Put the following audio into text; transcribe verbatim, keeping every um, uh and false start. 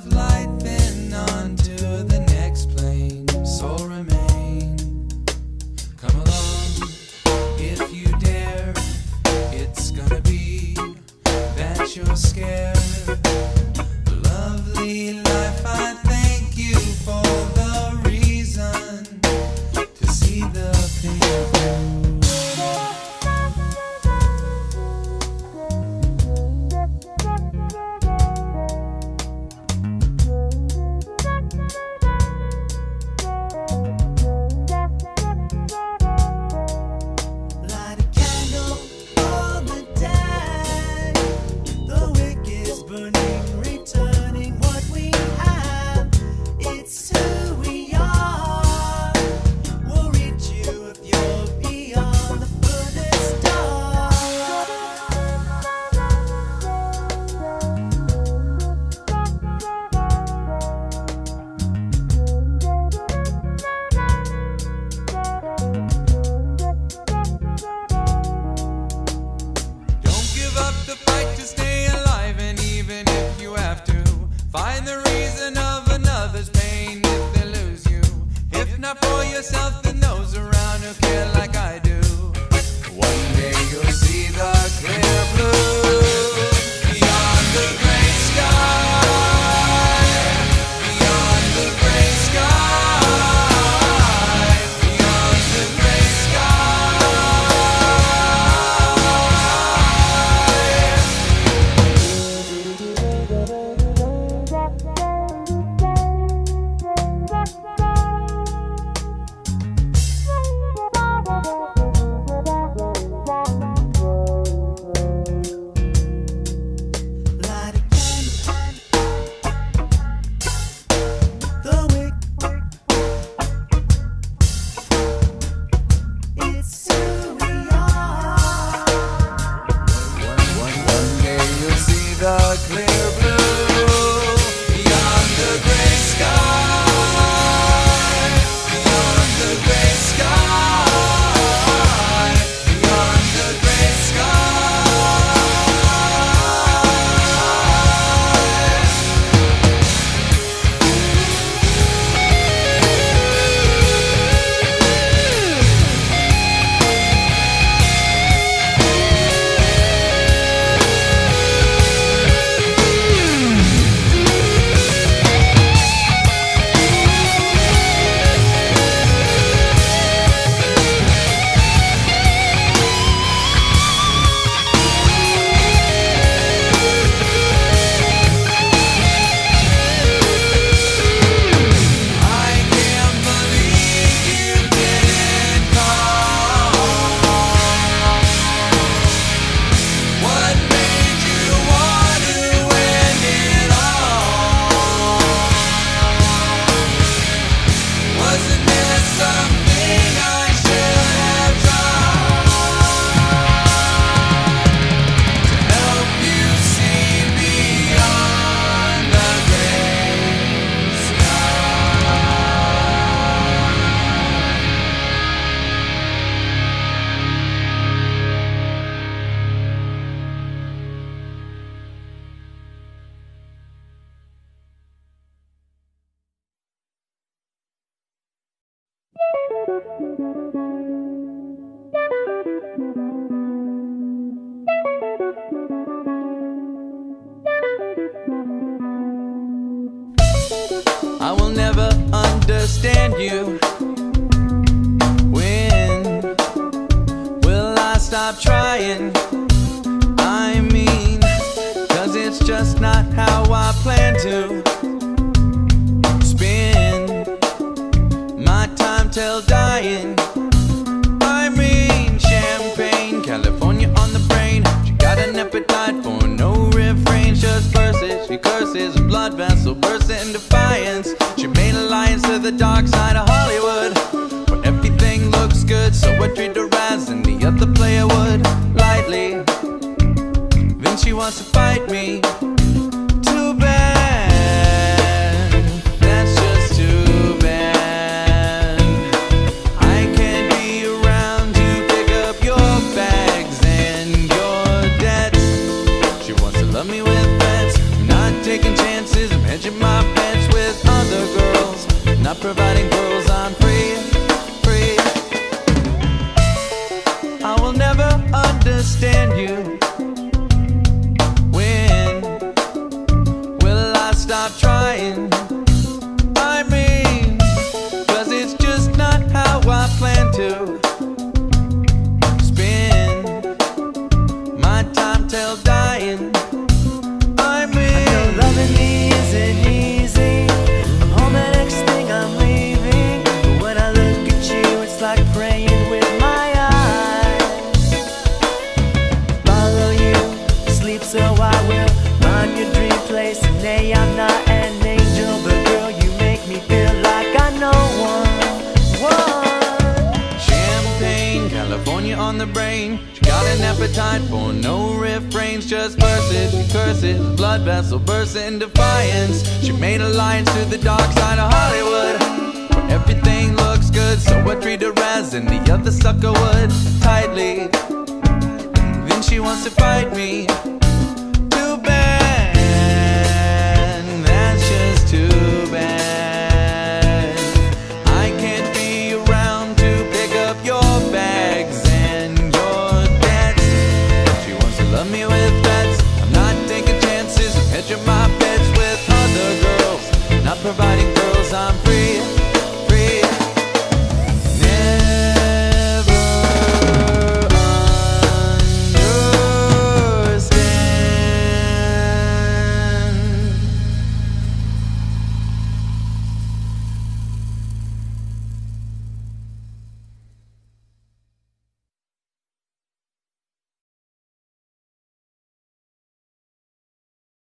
of light, then on to the next plane. So remain. Come along, if you dare. It's gonna be that you're scared. Lovely life, I thank you for the reason to see the thing through. Find the reason of another's pain if they lose you. If not for yourself, then those around who care like I do. One day you'll see the clear blue beyond the gray sky, beyond the gray sky, beyond the gray the clear blue beyond the gray sky, beyond the gray sky, beyond the gray I will never understand you. When will I stop trying? I mean, cause it's just not how I plan to spend my time till dying. I mean, champagne, California on the brain. She got an appetite for no refrain. Just verses, she curses, a blood vessel bursts in defiance. She made alliance to the dark side of Hollywood, where everything looks good, so I treat her as any other player would, lightly. Then she wants to fight me. Too bad, that's just too bad. I can't be around to pick up your bags and your debts. She wants to love me with bets, not taking chances. I'm hedging my bets with other girls, not providing pearls. I'm free, free. I will never understand you. When will I stop trying? I mean, 'cause it's just not how I plan to spend my time till dying. I mean, I know loving me isn't easy. I'm home the next thing I'm leaving. But when I look at you, it's like praying with my eyes. Follow you, sleep so I will find your dream place. And nay, I'm not an angel, but girl, you make me feel like I know one, one. Champagne, California on the brain. She got an appetite for no refrains, just verses, she curses, blood vessel bursts in defiance. She made alliance to the dark side of Hollywood, where everything looks good, so I treat her as any other sucker would, tightly. Then she wants to fight me.